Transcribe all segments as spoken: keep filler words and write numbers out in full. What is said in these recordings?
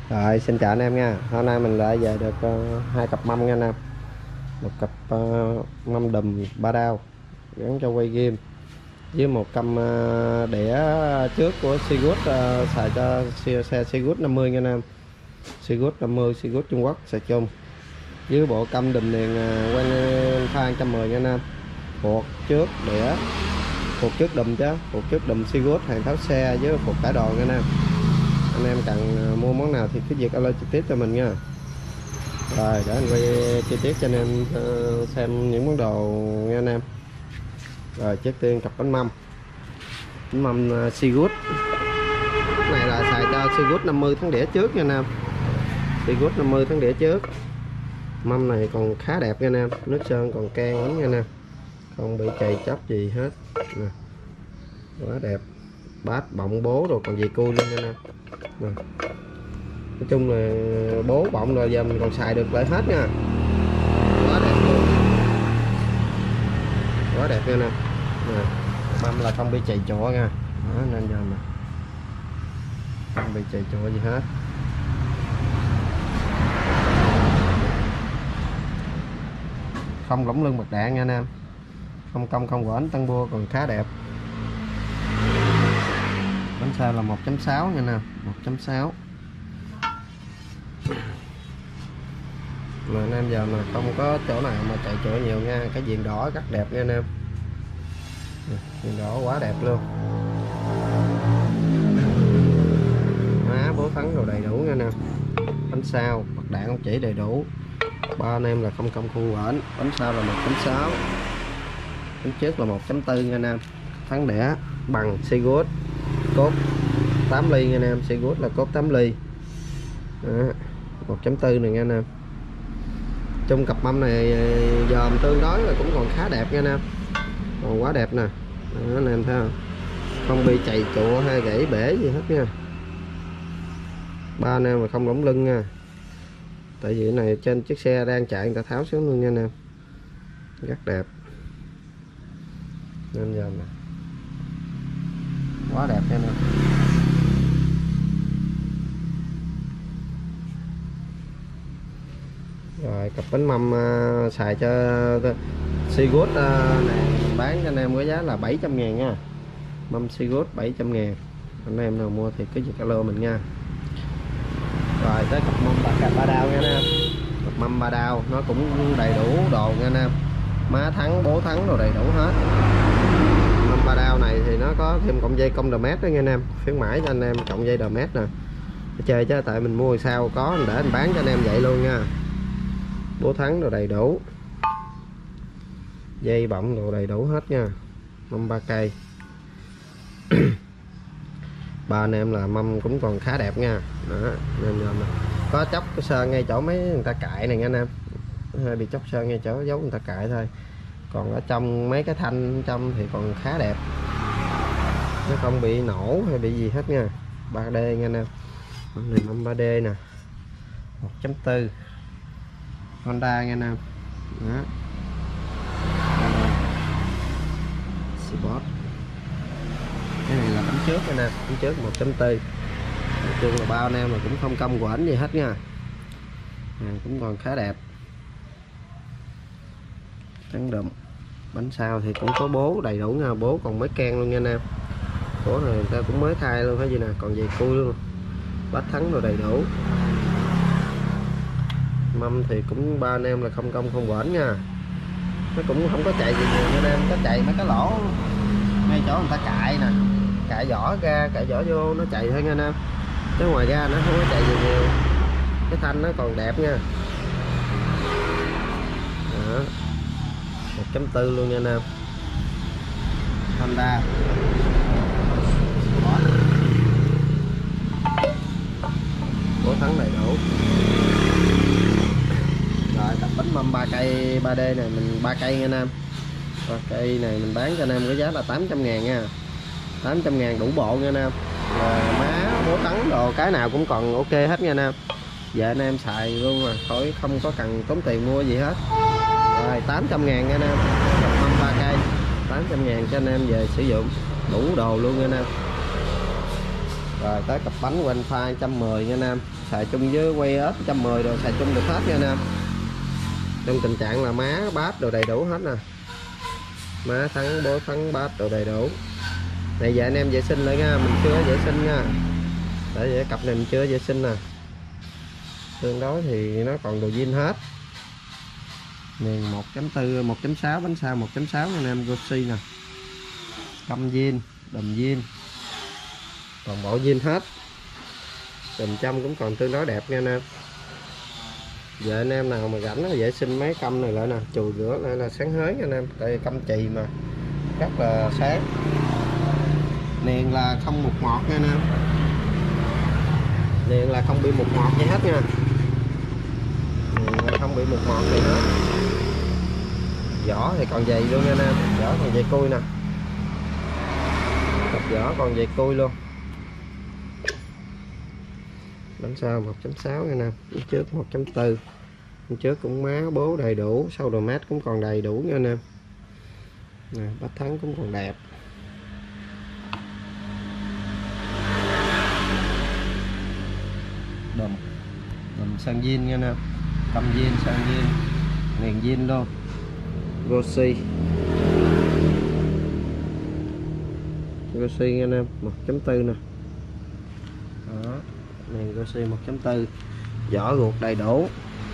Rồi, xin chào anh em nha. Hôm nay mình lại về được uh, hai cặp mâm nha anh em. Một cặp uh, mâm đùm ba đao gắn cho quay game với một căm uh, đĩa trước của Seagood, uh, xài cho xe, xe Seagood năm mươi nha anh em. Seagood năm mươi, Seagood Trung Quốc xài chung với bộ căm đùm liền uh, quang pha một trăm mười nha anh em. Phuộc trước đĩa, phuộc trước đùm chứ, phuộc trước đùm Seagood hàng tháo xe với phuộc tải đồ nha anh em. Anh em cần mua món nào thì cứ việc alo trực tiếp cho mình nha. Rồi để anh quay chi tiết cho anh em xem những món đồ nha anh em. Rồi trước tiên cặp bánh mâm, bánh mâm Seagood này là xài cho Seagood năm mươi tháng đĩa trước nha anh em. Seagood năm mươi tháng đĩa trước. Mâm này còn khá đẹp nha anh em, nước sơn còn can lắm nha anh em, không bị chày chóc gì hết nè, quá đẹp. Bát bọng bố rồi còn gì cui luôn nha anh em. Nè. Nói chung là bố bọng rồi giờ mình còn xài được lại hết nha, quá đẹp luôn, quá đẹp nha nè. Nè, mâm là không bị chày chọ nha. Đó, nên giờ mà không bị chày chọ gì hết. Không lỏng lưng bạc đạn nha anh em, không cong không quẩn, tăng bua còn khá đẹp. Bánh xe là một chấm sáu nha nè, một chấm sáu. Mà anh em giờ mà không có chỗ nào mà chạy chỗ nhiều nha. Cái viền đỏ rất đẹp nha anh em, viền đỏ quá đẹp luôn. Má bố thắng đồ đầy đủ nha anh em. Bánh sau bạc đạn không chỉ đầy đủ. Ba anh em là không công không quẩn. Bánh sau là một chấm sáu, bánh trước là một chấm bốn nha anh em. Thắng đĩa bằng Seagood cốt tám ly nha anh em. Seagood là cốt tám ly. Đó, một chấm bốn này nha anh em. Trong cặp mâm này dòm tương đối là cũng còn khá đẹp nha anh em, còn quá đẹp nè. Đó, anh em thấy không, không bị chày chụa hay gãy bể gì hết nha. Ba anh em mà không lỏng lưng nha, tại vì cái này trên chiếc xe đang chạy người ta tháo xuống luôn nha anh em, rất đẹp. Nên giờ nè, quá đẹp nha anh em. Rồi cặp bánh mâm uh, xài cho uh, Seagood uh, này bán cho anh em với giá là bảy trăm ngàn nha. Mâm Seagood bảy trăm ngàn. Anh em nào mua thì cứ việc alo mình nha. Rồi tới cặp mâm ba, cặp ba đao nha anh em. Cặp mâm ba đao nó cũng đầy đủ đồ nha anh em, má thắng bố thắng đồ đầy đủ hết. Mâm ba đao này thì nó có thêm cọng dây công đờ mét đó nha anh em, khuyến mãi cho anh em cọng dây đờ mét nè. Chơi chứ tại mình mua sao có để anh bán cho anh em vậy luôn nha. Bố thắng đồ đầy đủ, dây bọng đồ đầy đủ hết nha. Mâm ba cây. Ba anh em là mâm cũng còn khá đẹp nha. Đó, nên là có chóc cái sơn ngay chỗ mấy người ta cạy này nha anh em, hơi bị chóc sơn ngay chỗ giấu người ta cạy thôi, còn ở trong mấy cái thanh trong thì còn khá đẹp, nó không bị nổ hay bị gì hết nha. ba D nha anh em. Mâm này mâm ba D nè, một chấm bốn Honda nha anh em. Đó. Sport. Cái này là bánh trước nha nè, bánh trước một chấm bốn. Nói chung là bao anh em mà cũng không cong quẩn gì hết nha. À, cũng còn khá đẹp. Trắng đậm. Bánh sau thì cũng có bố đầy đủ nha, bố còn mới can luôn nha anh em. Bố này người ta cũng mới thay luôn hay gì nè, còn về cui luôn. Bát thắng rồi đầy đủ. Mâm thì cũng ba anh em là không công không quẩn nha, nó cũng không có chạy gì nhiều nha anh em, có chạy mấy cái lỗ ngay chỗ người ta cạy nè, cạy vỏ ra cạy vỏ vô nó chạy thôi nha anh em, chứ ngoài ra nó không có chạy gì nhiều. Cái thanh nó còn đẹp nha. Đó, một chấm bốn luôn nha anh em. Honda bố thắng đầy đủ. Rồi cặp bánh mâm ba cây ba D này mình ba cây nha anh em. Ba cây này mình bán cho anh em với giá là tám trăm ngàn nha. tám trăm ngàn đủ bộ nha anh em. Rồi má bố tắn đồ cái nào cũng còn ok hết nha anh em. Giờ anh em xài luôn mà khỏi không có cần tốn tiền mua gì hết. Rồi tám trăm ngàn nha anh em. Cặp mâm ba cây tám trăm ngàn cho anh em về sử dụng đủ đồ luôn nha anh em. Rồi tới cặp bánh quanh pha một trăm mười nha anh em, xài chung với quay ếch một trăm mười rồi xài chung được hết nha anh em. Trong tình trạng là má bát đồ đầy đủ hết nè, má thắng bố thắng bát đồ đầy đủ. Này giờ anh em vệ sinh lại nha, mình chưa vệ sinh nha, để vậy cặp này mình chưa vệ sinh nè, tương đối thì nó còn đồ zin hết. Miền một chấm bốn, một chấm sáu, bánh sau một chấm sáu anh em, Gosi nè, căm zin, đùm zin, toàn bộ zin hết. Đùm trong cũng còn tương đối đẹp nha anh em. Giờ anh em nào mà rảnh nó vệ sinh mấy căm này lại nè, chùi rửa lại là sáng hới nha anh em. Đây căm chì mà rất là sáng. Niền là không mục ngọt nha anh em, niền là không bị mục ngọt gì hết nha, niền là không bị mục ngọt gì hết. Vỏ thì còn dày luôn nha anh em, vỏ còn dày cui nè, cặp vỏ còn dày cui luôn. Bánh sau một chấm sáu nha anh em, bánh trước một chấm bốn, bánh trước cũng má bố đầy đủ, sau đồ mát cũng còn đầy đủ nha anh em. Nè, bát thắng cũng còn đẹp. Đùm đùm sang zin nha anh em, căm zin sang zin, niền zin luôn. Gosi Gosi nha anh em, một chấm bốn nè, đó niền Gosi một chấm bốn, vỏ ruột đầy đủ,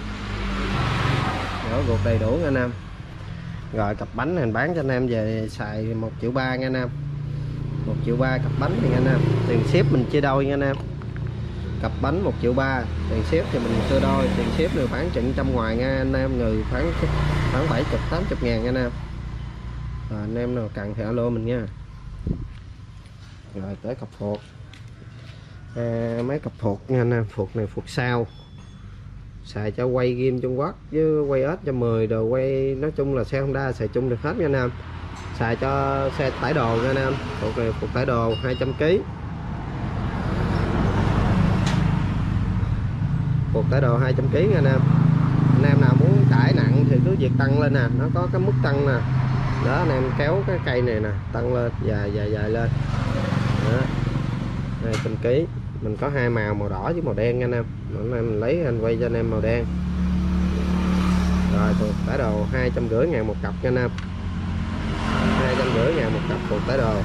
vỏ ruột đầy đủ nha anh em. Rồi cặp bánh này bán cho anh em về xài một triệu ba nha anh em, một triệu ba cặp bánh này nha anh em. Tiền ship mình chia đôi nha anh em, cặp bánh một triệu ba, tiền ship thì mình chia đôi, tiền ship được bán chừng trăm ngoài nha anh em, người khoảng khoảng bảy mươi tám mươi ngàn nha anh em. Rồi anh em nào cần thì alo mình nha. Rồi tới cặp phuộc, à, mấy cặp phuộc nha anh em, phuộc này phuộc sao, xài cho quay game Trung Quốc với quay ếch cho mười đồ quay, nói chung là xe Honda xài chung được hết nha anh em. Xài cho xe tải đồ nha anh em, phuộc này phuộc tải đồ hai trăm ki lô gam, phuộc tải đồ hai trăm ki lô gam nha anh em. Anh em nào muốn tải nặng thì cứ việc tăng lên nè, nó có cái mức tăng nè, đó anh em kéo cái cây này nè, tăng lên dài dài dài lên đó. hai trăm ki lô gam, mình có hai màu, màu đỏ với màu đen nha anh em. Anh em lấy anh quay cho anh em màu đen. Rồi phuộc tải đồ hai trăm rưỡi ngàn một cặp nha anh em, hai trăm rưỡi ngàn một cặp phuộc tải đồ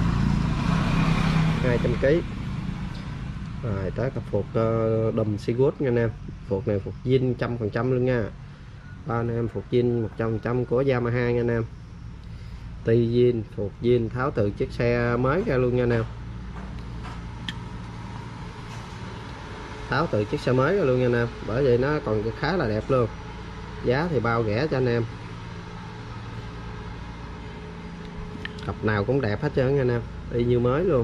hai trăm ki lô gam. Rồi tới cặp phuộc uh, đùm Seagood nha anh em, phuộc này phuộc zin trăm phần trăm luôn nha, ba anh em phuộc zin một trăm phần trăm của Yamaha nha anh em. Ti zin, phuộc zin, tháo từ chiếc xe mới ra luôn nha anh em, tháo từ chiếc xe mới ra luôn nha anh em, bởi vậy nó còn khá là đẹp luôn. Giá thì bao rẻ cho anh em, cặp nào cũng đẹp hết trơn nha anh em, y như mới luôn.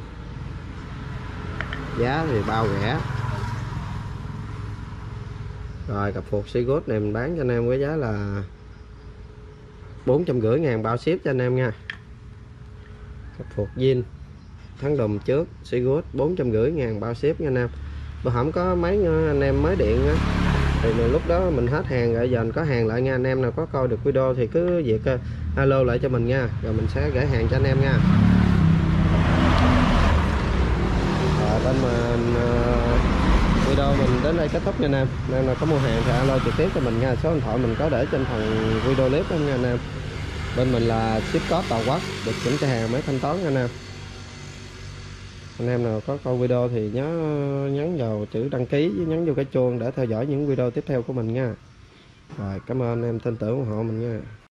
Giá thì bao rẻ. Rồi cặp phuộc Seagood này mình bán cho anh em với giá là bốn trăm rưỡi ngàn bao ship cho anh em nha. Cặp phuộc zin thắng đùm trước Seagood bốn trăm rưỡi ngàn bao ship nha anh em. Mà không có mấy anh em mới điện á, thì lúc đó mình hết hàng rồi, giờ mình có hàng lại nha. Anh em nào có coi được video thì cứ việc alo lại cho mình nha, rồi mình sẽ gửi hàng cho anh em nha. Rồi bên mình uh, video mình đến đây kết thúc nha anh em. Anh em nào có mua hàng thì alo trực tiếp cho mình nha, số điện thoại mình có để trên phần video clip đó nha anh em. Bên mình là ship code toàn quốc, được kiểm tra hàng mới thanh toán nha anh em. Anh em nào có coi video thì nhớ nhấn vào chữ đăng ký với nhấn vô cái chuông để theo dõi những video tiếp theo của mình nha. Rồi cảm ơn anh em tin tưởng ủng hộ mình nha.